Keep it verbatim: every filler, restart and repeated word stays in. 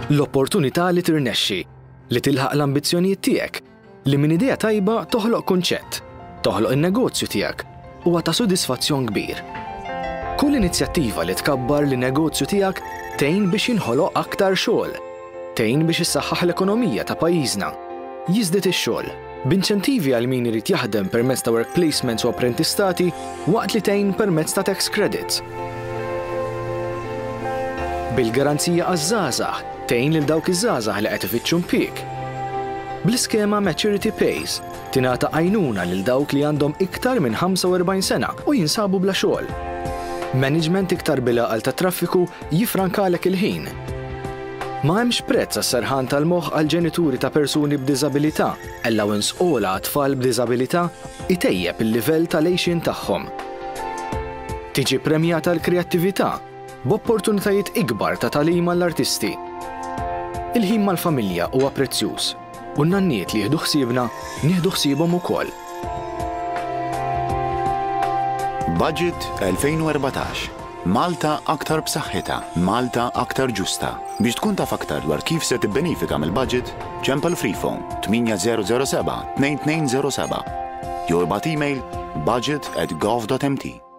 L-opportunità li tirnexxi, li tilħaq l-ambizzjonijiet tiegħek, li minn idea tajba toħloq kunċett, toħloq in-negozju tiegħek huwa ta' sodisfazzjon kbir. Kull inizjattiva li tkabbar li negozju tiegħek tgħin biex jinħoloq aktar xogħol, tgħin biex issaħħaħ l-ekonomija ta' pajjiżna, jiżdied ix-xogħol, b'inċentivi għal min irid jaħdem permezz ta' work placements u apprentistati waqt li tgħin permezz ta' tax credits. Bil-garanzija għaż-żgħażagħ tgħin lil dawk iż-żgħażagħ li qed ifittxu impjieg. Bl-iskema Maturity Pays tingħata għajnuna lil dawk li għandhom iktar minn ħamsa u erbgħin sena u jinsabu bla xogħol. Management iktar bil-għaqal ta' traffiku jifrankalek il-ħin. Ma hemmx prezz għas-serħan tal-moħħ għal ġenituri ta' persuni b'diżabilità, allowance ogħla għat-tfal b'diżabilità itejjeb il-livell tal-għejxin tagħhom. Tiġi premjata l-kreattività b'opportunitajiet ikbar ta' tagħlim għall-artisti. Il-ħin mal-familja huwa prezzjuż u n-nanniet li jieħdu ħsiebna nieħdu ħsiebhom ukoll. Budget elfejn u erbatax. Malta aktar b'saħħitha, Malta aktar ġusta. Biex tkun taf aktar dwar kif se tibbenefika mill-budget, ċempel freephone tminja zero zero seba' tnejn tnejn zero seba' jew ibgħat email budget at gov dot m t.